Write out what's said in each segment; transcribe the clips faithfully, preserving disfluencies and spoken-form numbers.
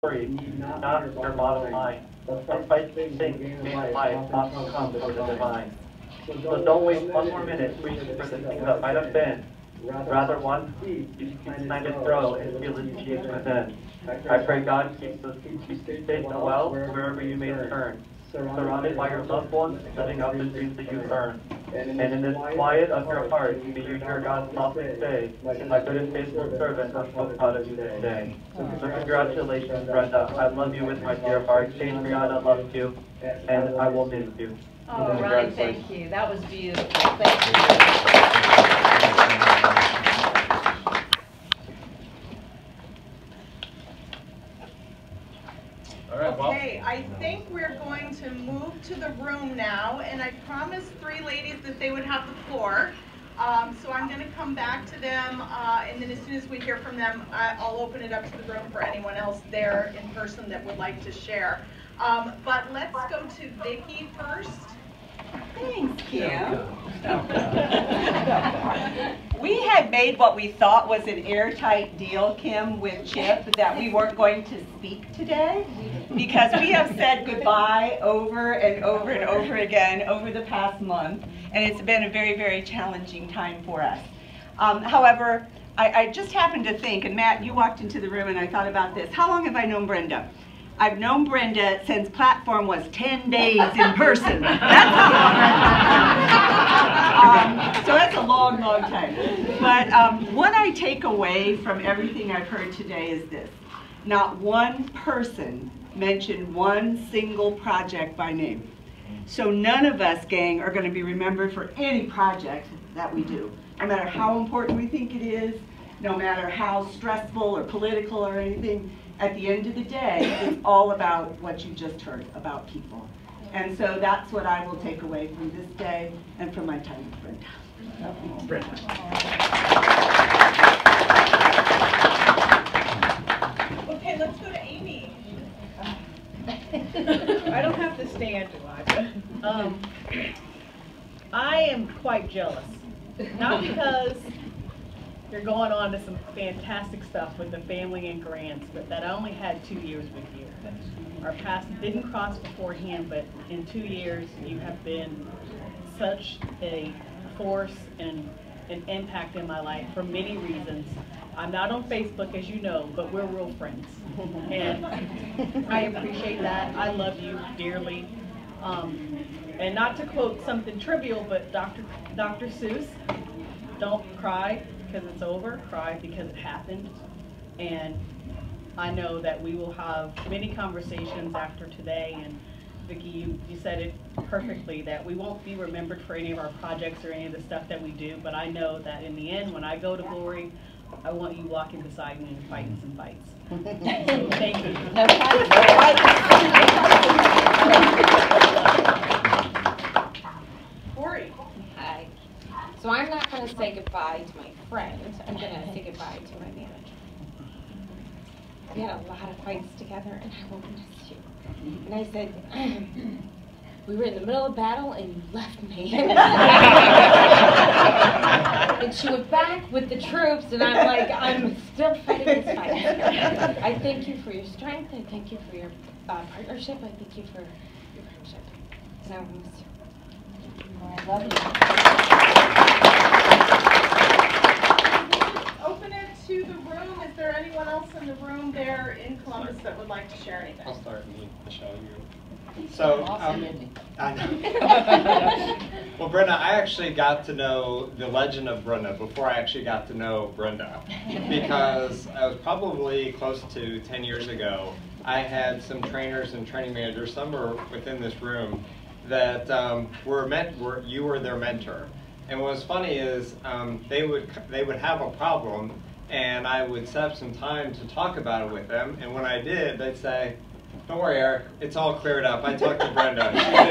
not your bottom line. Despite things gain in life often come from the divine. So don't waste one more minute reaching for the things that might have been. Rather, one seed you can kind of throw and feel its cheeks within. I pray God keeps us keeps you safe and well wherever you may turn, surrounded by your loved ones, living out the dreams that you earn. And in this quiet of your heart, may you hear God softly say, "My good and faithful servant, I'm so proud of you this day." So congratulations, Brenda. I love you with my dear heart. Shane, Brianna loves you, and I will miss you. Oh, Ryan, thank you. That was beautiful. Thank you. Okay, I think we're going to move to the room now, and I promised three ladies that they would have the floor. Um, so I'm going to come back to them, uh, and then as soon as we hear from them, I, I'll open it up to the room for anyone else there in person that would like to share. Um, but let's go to Vicki first. Thanks, Kim. We had made what we thought was an airtight deal, Kim, with Chip, that we weren't going to speak today because we have said goodbye over and over and over again over the past month, and it's been a very, very challenging time for us. Um, however, I, I just happened to think, and Matt, you walked into the room and I thought about this. How long have I known Brenda? I've known Brenda since Platform was ten days in person. That's um, so that's a long, long time. But um, what I take away from everything I've heard today is this. Not one person mentioned one single project by name. So none of us, gang, are going to be remembered for any project that we do. No matter how important we think it is, no matter how stressful or political or anything, at the end of the day, it's all about what you just heard about people. And so that's what I will take away from this day and from my time with Brenda. Brenda. Okay, let's go to Amy. I don't have to stand, do I? Um, I am quite jealous. Not because you're going on to some fantastic stuff with the family and grants, but that I only had two years with you. Our paths didn't cross beforehand, but in two years you have been such a force and an impact in my life for many reasons. I'm not on Facebook, as you know, but we're real friends. And I appreciate that. I love you dearly. Um, and not to quote something trivial, but Doctor Doctor Seuss, don't cry because it's over, cry because it happened. And I know that we will have many conversations after today, and Vicki, you, you said it perfectly, that we won't be remembered for any of our projects or any of the stuff that we do, but I know that in the end, when I go to glory, I want you walking beside me and fighting some fights. So thank you. No fighting. Corey. Hi. So I'm not going to say goodbye to my friend. I'm going to say goodbye to my manager. We had a lot of fights together, and I will miss you. And I said, we were in the middle of battle, and you left me. And she went back with the troops, and I'm like, I'm still fighting this fight. I thank you for your strength. I thank you for your uh, partnership. I thank you for your friendship. And I will miss you. I love you. Open it to the room. Is there anyone else in the room there in Columbus that would like to share anything? I'll start with Michelle. You. So, um, I know. Well, Brenda, I actually got to know the legend of Brenda before I actually got to know Brenda, because I was probably close to ten years ago. I had some trainers and training managers, some were within this room, that um, were meant were you were their mentor. And what was funny is um, they would they would have a problem, and I would set up some time to talk about it with them. And when I did, they'd say, "Don't worry, Eric, it's all cleared up. I talked to Brenda."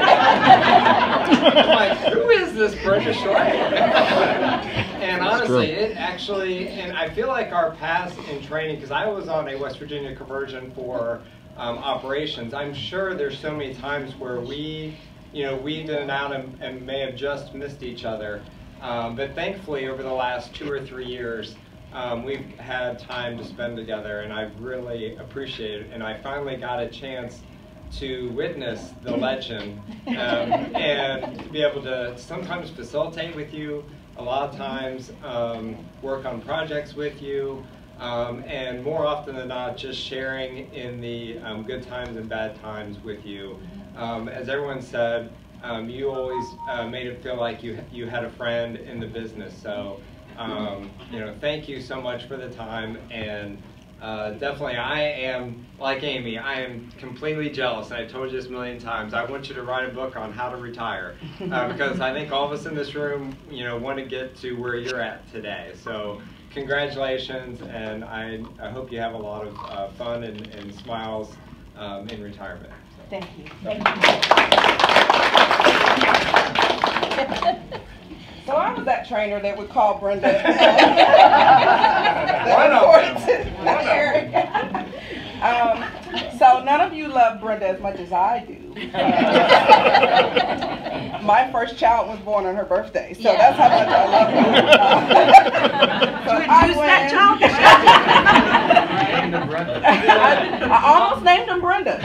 I'm like, who is this Brenda Short? And honestly, it actually, and I feel like our paths in training, because I was on a West Virginia conversion for um, operations, I'm sure there's so many times where we, you know, weaved in and out and, and may have just missed each other. Um, but thankfully, over the last two or three years, um, we've had time to spend together, and I've really appreciated it. And I finally got a chance to witness the legend um, and to be able to sometimes facilitate with you, a lot of times um, work on projects with you, um, and more often than not, just sharing in the um, good times and bad times with you. Um, as everyone said, um, you always uh, made it feel like you you had a friend in the business. So, um, you know, thank you so much for the time. And uh, definitely, I am like Amy. I am completely jealous. I told you this a million times. I want you to write a book on how to retire uh, because I think all of us in this room, you know, want to get to where you're at today. So, congratulations, and I I hope you have a lot of uh, fun and, and smiles um, in retirement. Thank you. Thank you. So I was that trainer that would call Brenda. One of them. Eric. um, so none of you love Brenda as much as I do. Uh, my first child was born on her birthday, so Yeah. that's how much I love her. Uh, so I Introduce went- that child. I, I almost named him Brenda.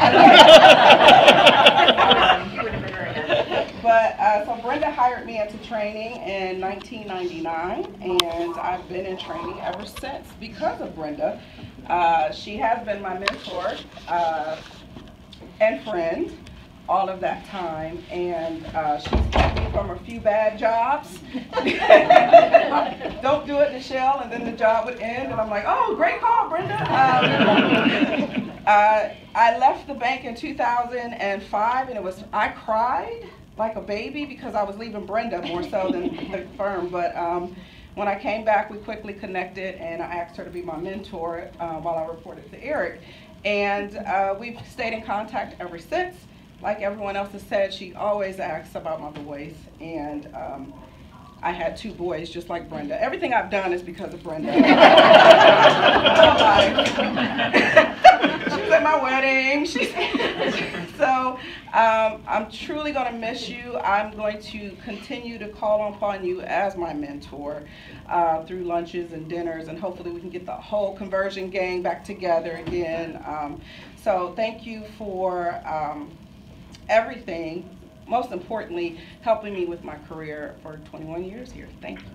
But uh, so Brenda hired me into training in nineteen ninety-nine, and I've been in training ever since because of Brenda. Uh, she has been my mentor uh, and friend all of that time, and uh, she's kept me from a few bad jobs. Don't do it, Michelle, and then the job would end, and I'm like, oh, great call, Brenda. Um, uh, I left the bank in two thousand five, and it was, I cried like a baby because I was leaving Brenda more so than the firm, but um, when I came back, we quickly connected, and I asked her to be my mentor uh, while I reported to Eric, and uh, we've stayed in contact ever since. Like everyone else has said, she always asks about my boys, and um, I had two boys just like Brenda. Everything I've done is because of Brenda. She was at my wedding. She, so um, I'm truly going to miss you. I'm going to continue to call upon you as my mentor uh, through lunches and dinners, and hopefully we can get the whole conversion gang back together again. Um, so thank you for um, everything, most importantly, helping me with my career for twenty-one years here. Thank you.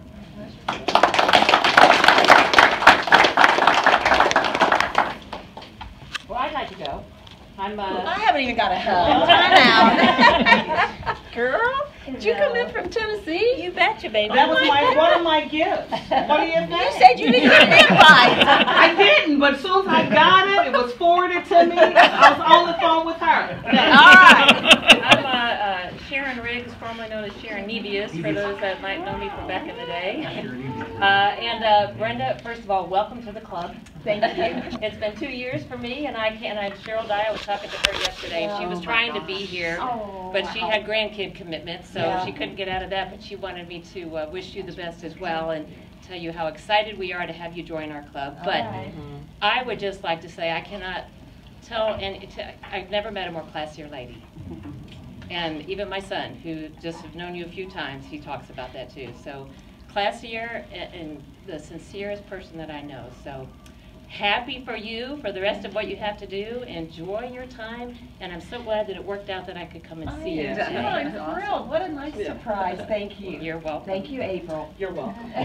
Well, I'd like to go. I'm, uh... I haven't even got a hug. Time out. Girl, did you come in from Tennessee? You betcha, baby. That was my one of my gifts. What do you think? You said you didn't get an invite. I didn't, but as soon as I got it, it was forwarded to me. I was on the phone with her. All right. I'm uh, uh, Sharon Riggs, formerly known as Sharon Nebius, for those that might know me from back in the day. Uh, and uh, Brenda, first of all, welcome to the club. Thank you. It's been two years for me, and I can't. And Cheryl Dye, I was talking to her yesterday, and she was Oh, my trying to gosh. be here, Oh, but she wow. had grandkid commitments, so Yeah. she couldn't get out of that. But she wanted me to uh, wish you the best as well, and tell you how excited we are to have you join our club. But right. I would just like to say I cannot tell, and it, I've never met a more classier lady. And even my son, who just have known you a few times, he talks about that too. So classier and, and the sincerest person that I know. So happy for you for the rest of what you have to do. Enjoy your time, and I'm so glad that it worked out that I could come and see you Oh, today. I'm thrilled. What a nice surprise. Thank you. You're welcome. Thank you, April. You're welcome. With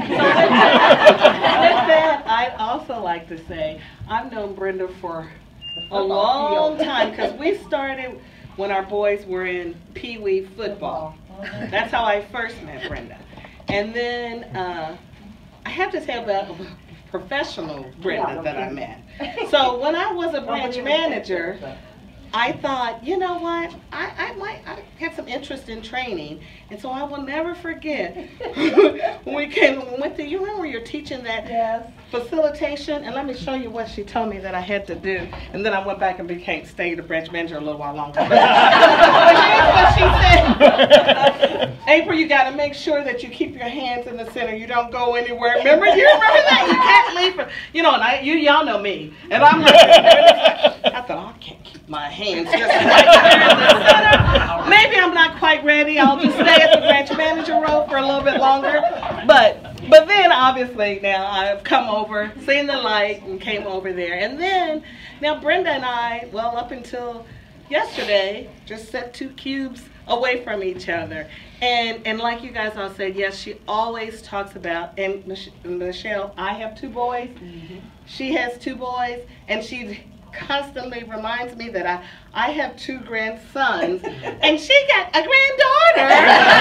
that, I'd also like to say I've known Brenda for a long time because we started when our boys were in Pee Wee football. That's how I first met Brenda. And then uh, I have to say about professional Brenda that I met. So when I was a branch manager, I thought, you know what, I, I might, I had some interest in training, and so I will never forget when we came, when we went to, you remember you're teaching that Yes. facilitation, and let me show you what she told me that I had to do, and then I went back and became, stayed a branch manager a little while longer. But here's what she said, April, you got to make sure that you keep your hands in the center, you don't go anywhere. Remember, you remember that? You can't leave, from, you know, and I, you, y'all know me, and I'm like, I thought, oh, I can't keep my hands just right there in the center. Maybe I'm not quite ready. I'll just stay at the branch manager role for a little bit longer. But But then obviously now I've come over, seen the light, and came over there. And then now Brenda and I, well, up until yesterday, just set two cubes away from each other. And and like you guys all said, yes, she always talks about, and Mich Michelle, I have two boys. Mm-hmm. She has two boys, and she constantly reminds me that I, I have two grandsons, and she got a granddaughter.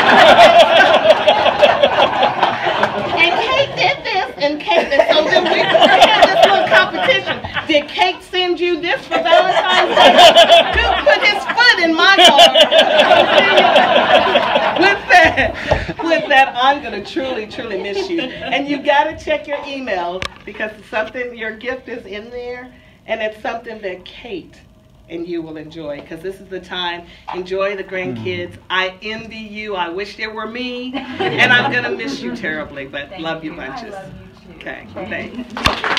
And Kate did this, and Kate did, so then we had this little competition. Did Kate send you this for Valentine's Day? Dude put his foot in my car. With that, with that, I'm gonna truly, truly miss you. And you gotta check your emails, because something, your gift is in there. And it's something that Kate and you will enjoy, because this is the time. Enjoy the grandkids. I envy you. I wish there were me. And I'm going to miss you terribly, but Thank love you you. bunches. I love you too. Okay, Thank thanks. you.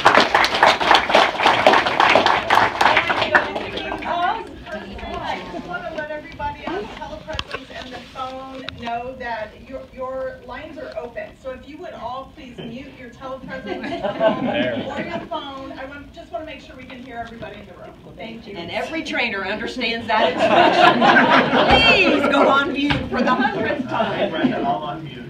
I just want to let everybody on telepresence and the phone know that your, your lines are open. So if you would all please mute your telepresence or your phone. I want, just want to make sure we can hear everybody in the room. Thank you. And every trainer understands that instruction. Please go on mute for the hundredth time. Brenda, I'll unmute.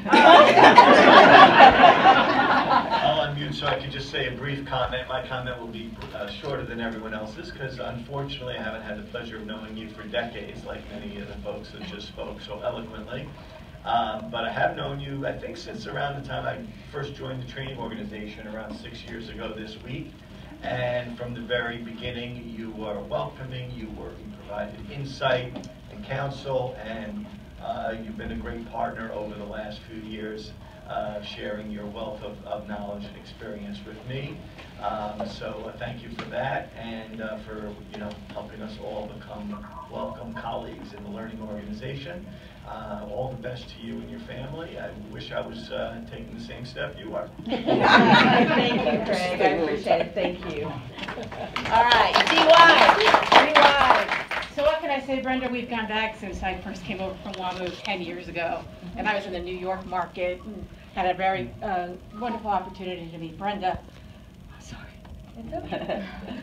I'll unmute so I can just say a brief comment. My comment will be uh, shorter than everyone else's, because unfortunately I haven't had the pleasure of knowing you for decades, like many of the folks that just spoke so eloquently. Um, but I have known you, I think, since around the time I first joined the training organization around six years ago this week. And from the very beginning, you were welcoming, you were you provided insight and counsel, and uh, you've been a great partner over the last few years, uh, sharing your wealth of, of knowledge and experience with me. Um, so uh, thank you for that, and uh, for you know helping us all become welcome colleagues in the learning organization. Uh, all the best to you and your family. I wish I was uh, taking the same step you are. Thank you, Craig. I appreciate it. Thank you. All right, D Y. D Y. So what can I say, Brenda? We've gone back since I first came over from WAMU ten years ago, and I was in the New York market and had a very uh, wonderful opportunity to meet Brenda. Oh, sorry. It's okay.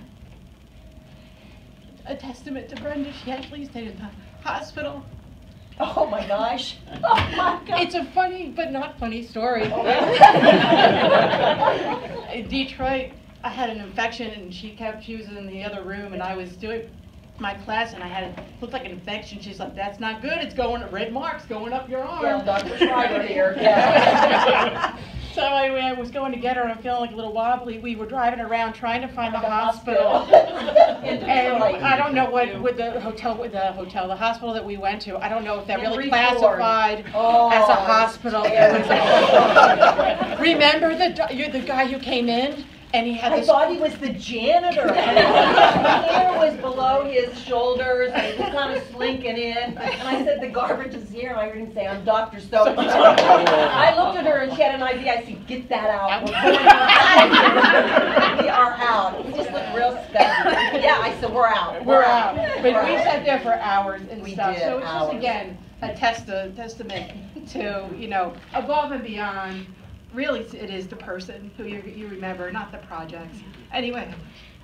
A testament to Brenda. She actually stayed in the hospital. Oh my gosh. Oh my God. It's a funny but not funny story. In Detroit, I had an infection, and she kept, she was in the other room, and I was doing my class, and I had, it looked like an infection. She's like, that's not good. It's going, red marks going up your arm. Well, Doctor Schreiber here. Yeah. So anyway, I was going to get her, and I'm feeling like a little wobbly. We were driving around trying to find the, The hospital. hospital. In And Detroit. I don't know what, with the hotel, with the hotel, the hospital that we went to, I don't know if that In really Reform. classified Oh, as a hospital. It was a- Remember the, do- you're the guy who came in, and he had I this. thought he was the janitor. And his hair was below his shoulders, and he was kind of slinking in. And I said, the garbage is here. And I heard him say, I'm Doctor So. I looked at her, and she had an idea. I said, get that out. We're going out. We are out. He just looked real special. Yeah, I said, we're out. We're out. But We're we out. sat there for hours and We stuff. did, So it's hours. just, again, a test, a testament to, you know, above and beyond. Really, it is the person who you, you remember, not the projects. Anyway.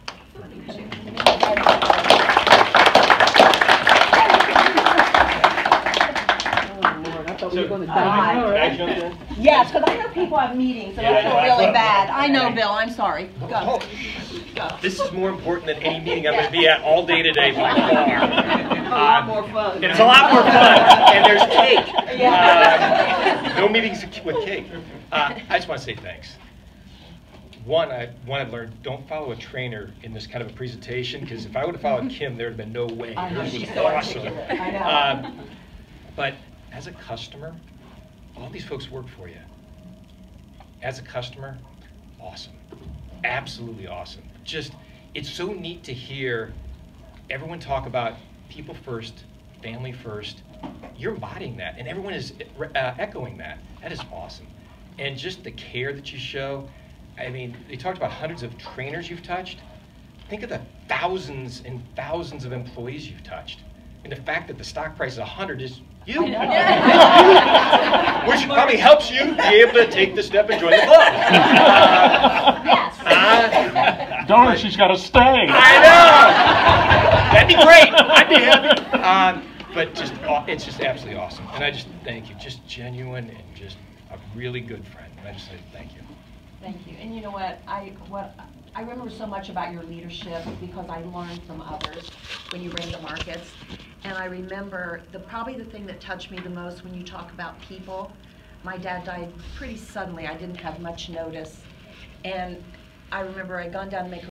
Yes, because I know people have meetings, and I feel really bad. I know, Bill, I'm sorry. Go. Go. This is more important than any meeting I'm going to be at all day today by far. A lot more fun. It's a lot more fun, and there's cake. Yeah. Uh, no meetings with cake. Uh, I just want to say thanks. One, I one I've learned, don't follow a trainer in this kind of a presentation, because if I would have followed Kim, there would have been no way. I know, Hers was she's so awesome. articulate. I know. Uh, but as a customer, all these folks work for you. As a customer, awesome. Absolutely awesome. Just, it's so neat to hear everyone talk about people first, family first. You're embodying that, and everyone is uh, echoing that. That is awesome. And just the care that you show. I mean, they talked about hundreds of trainers you've touched. Think of the thousands and thousands of employees you've touched. And the fact that the stock price is a hundred is you. I know. Which probably helps you be able to take the step and join the club. Uh, Yes. uh, Darn it, she's got to stay. I know. That'd be great. I'd be happy. Um, but just, aw- it's just absolutely awesome. And I just thank you. Just genuine and just a really good friend. And I just say thank you. Thank you. And you know what? I what I remember so much about your leadership because I learned from others when you ran the markets. And I remember the probably the thing that touched me the most when you talk about people. My dad died pretty suddenly. I didn't have much notice. And I remember I'd gone down to make a